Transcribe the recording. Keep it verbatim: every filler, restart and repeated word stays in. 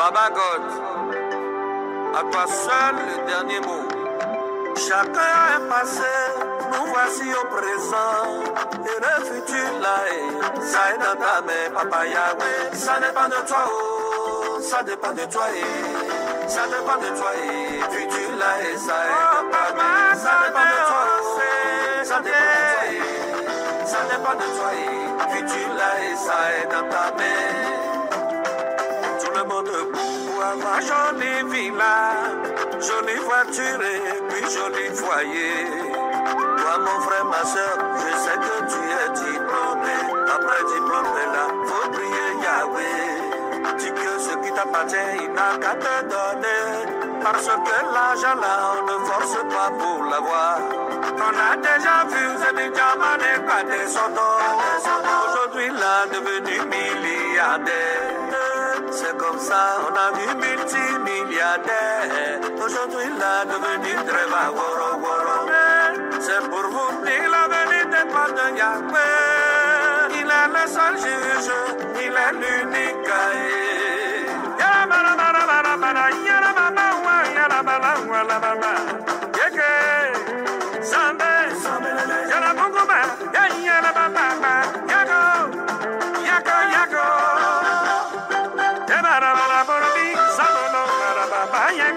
Baba God, à toi seul le dernier mot. Chacun est passé, nous voici au présent. Et le futur là est, ça est dans ta main, Papa Yahweh. Ça dépend de toi, oh, ça dépend de toi, eh. Ça dépend de toi, eh. Futur là est, ça est dans ta main. Ça dépend de toi, oh, ça dépend de toi, eh. Ça dépend de toi, eh. Futur là est, ça est dans ta main. Tout le monde pour avoir jolie villa, jolie voiture et puis joli foyer. Toi mon frère, ma soeur, je sais que tu es diplômé. Après diplômé là, faut prier Yahweh. Dis que ce qui t'appartient, il n'a qu'à te donner. Parce que l'argent là, on ne force pas pour l'avoir. On a déjà vu, c'est des diamants, des cadets sont aujourd'hui là, devenu milliardaire. C'est comme ça, on a vu multimilliardaire. Aujourd'hui là, devenu très bas, woro woro. C'est pour vous dire l'avenir dépend de Yahweh. Il est le seul juge, il est l'unique. Yako,